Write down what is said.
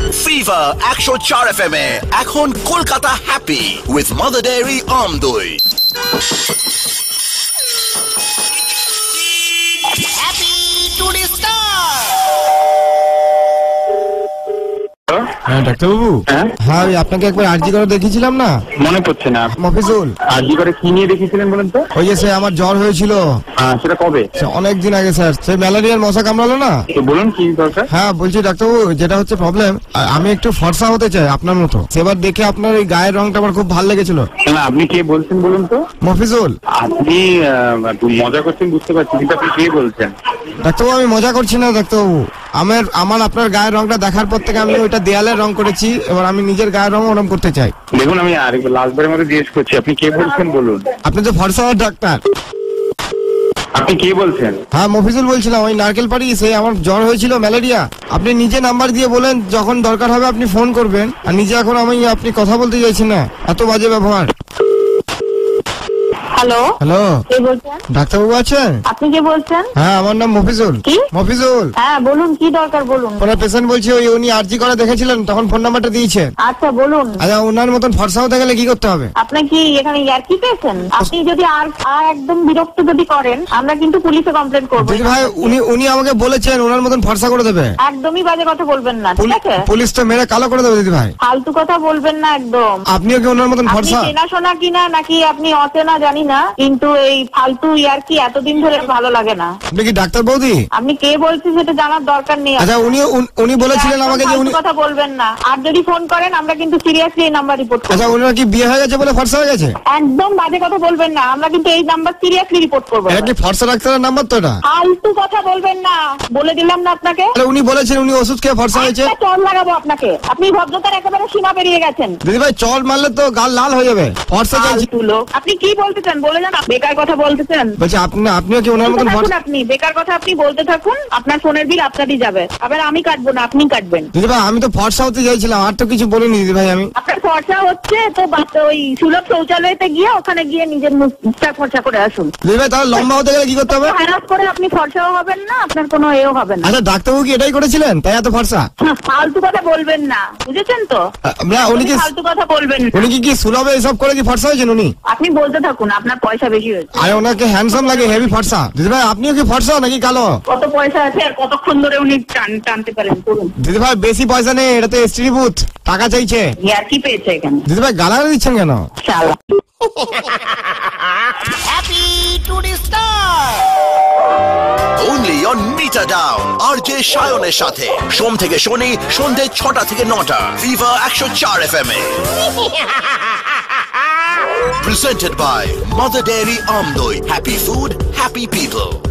Fever 104 FM এ এখন Kolkata happy with Mother Dairy আমদই। Happy today star. হ্যাঁ ডাক্তারবাবু, হ্যাঁ আমি আপনাকে একবার আরজি করে দেখিয়েছিলাম না, মনে পড়ছে না। মফিজুল, আরজি করে কি নিয়ে দেখিয়েছিলেন বলেন তো? ওই যে সে আমার জ্বর হয়েছিল। সেটা কবে? অনেকদিন আগে স্যার, সে ম্যালেরিয়ার মশা কামড়ালো না। তো বলুন কি দরকার? হ্যাঁ বলছি ডাক্তারবাবু, যেটা হচ্ছে প্রবলেম, আমি একটু ফর্সা হতে চাই আপনার মতো। সেবার দেখে আপনার এই গায়ের রংটা আমার খুব ভালো লেগেছিল। না, আপনি কে বলছেন বলুন তো? মফিজুল। আপনি মজা করছেন বুঝতে পারছি, কিন্তু আপনি কে বলছেন? ডাক্তারবাবু আমি মজা করছি না ডাক্তারবাবু, আমার আপনার গায়ের রংটা দেখার পর থেকে আমি ওইটা দেয়ালের রং করেছি, এবার আমি নিজের গায়ের রং ওরম করতে চাই। দেখুন, আমি আরেকবার লাস্টবারের মধ্যে জিজ্ঞেস করছি, আপনি কে বলছেন বলুন? আপনি তো ফর্সা হওয়ার ডাক্তার। আপনি কে বলছেন? হ্যাঁ মফিজুল বলছিলাম, ওই নারকেল পাড়ি, সে আমার জ্বর হয়েছিল ম্যালেরিয়া। আপনি নিজে নাম্বার দিয়ে বলেন যখন দরকার হবে আপনি ফোন করবেন, আর নিজে এখন আপনি কথা বলতে চাইছেন না, এত বাজে ব্যবহার। হ্যালো হ্যালো, কে বলছেন? ডাক্তারবাবু আছেন? আপনি কে বলছেন? হ্যাঁ আমার নাম মফিজুল। কি? মফিজুল। হ্যাঁ বলুন, কি দরকার বলুন। ওনার পেশেন্ট বলছি, ওই উনি আরজি করে দেখেছিলেন, তখন ফোন নাম্বারটা দিয়েছেন। আচ্ছা বলুন। আচ্ছা ওনার মতন ফর্সা হতে গেলে কি করতে হবে? আপনি কি এখানে ইয়ার্কি পেয়েছেন? আপনি যদি আর একদম বিরক্ত যদি করেন, আমরা কিন্তু পুলিশে কমপ্লেন করবো। দিদি ভাই, উনি আমাকে বলেছেন ওনার মতন ফর্সা করে দেবে। একদমই বাজে কথা বলবেন না, ঠিক আছে? পুলিশ তো মেরে কালো করে দেবে দিদি ভাই। ফালতু কথা বলবেন না একদম। আপনিও কি ওনার মতন আপনি ফর্সা? চেনাশোনা কিনা নাকি আপনি অচেনা জানি না, কিন্তু এই ফালতু ইয়ার্কি এতদিন ধরে ভালো লাগে না। আপনি কি ডাক্তার বৌদি? আপনি কে বলছেন সেটা জানার দরকার নেই। আচ্ছা উনি বলেছিলেন আমাকে যে উনি কথা বলবেন না, আর যদি ফোন করেন আমরা কিন্তু সিরিয়াসলি এই নাম্বার রিপোর্ট করব। আচ্ছা ওনার কি বিয়ে হয়ে গেছে বলে ফর্সা হয়ে গেছে? একদম বাজে কথা বলবেন না, আমরা কিন্তু এই নাম্বার সিরিয়াসলি রিপোর্ট করব। এটা কি ফর্সা ডাক্তারের নাম্বার তো? এটা ফালতু কথা বলবেন না, বলে দিলাম না আপনাকে। উনি বলেছেন উনি ওষুধ খেয়ে ফর্সা হয়েছে। চল লাগাবো আপনাকে, আপনি ভদ্রতার একেবারে সীমা পেরিয়ে গেছেন। দিদি ভাই চল মারলে তো গাল লাল হয়ে যাবে। ফর্সা চাইছি। আপনি কি বলতেছেন বলে যান, বেকার কথা বলতেছেন। বলছি আপনিও কি ওনার মতন ফর্সা? আপনি বেকার কথা আপনি বলতে থাকুন, আপনার ফোনের বিল আপনারই যাবে, আবার আমি কাটবো না, আপনি কাটবেন। দিদি ভাই আমি তো ফর্সা হতে চাইছিলাম, আর তো কিছু বলিনি দিদি ভাই। আমি আপনার ফর্সা হচ্ছে তো ওই সুলভ শৌচালয়তে গিয়ে ওখানে গিয়ে নিজের মুখটা ফর্সা করে আসুন। দিদি ভাই তাহলে লম্বা হতে গেলে কি করতে হবে? হ্যারাস করে আপনি ফর্সাও হবেন না, আপনার কোনো এও হবে না। আচ্ছা ডাক্তারবাবু কি এটাই করেছিলেন তাই এত ফর্সা? ফালতু কথা বলবেন না, বুঝেছেন তো? উনি কি ফালতু কথা বলবেন না। উনি কি সুলভে এসব করে কি ফর্সা হয়েছেন উনি? আপনি বলতে থাকুন, আপনার পয়সা বেশি হয়েছে। আরে ওনাকে হ্যান্ডসাম লাগে, হেভি ফর্সা। দিদি ভাই আপনিও কি ফর্সা নাকি কালো? কত পয়সা আছে আর কতক্ষণ ধরে উনি টানতে পারেন করুন। দিদি ভাই বেশি পয়সা নেই, এটা তো এসটি বুথ, টাকা চাইছে। ইয়ার্কি পেয়েছে এখানে। দিদি ভাই গালাগালি দিচ্ছেন কেন? শালা। Happy today star only on Meter Down RJ সায়নের সাথে সোম থেকে শনি সন্ধ্যে 6টা থেকে 9টা ফিভার 104 FM এ। Presented by Mother Dairy Amdoi. Happy food, happy people.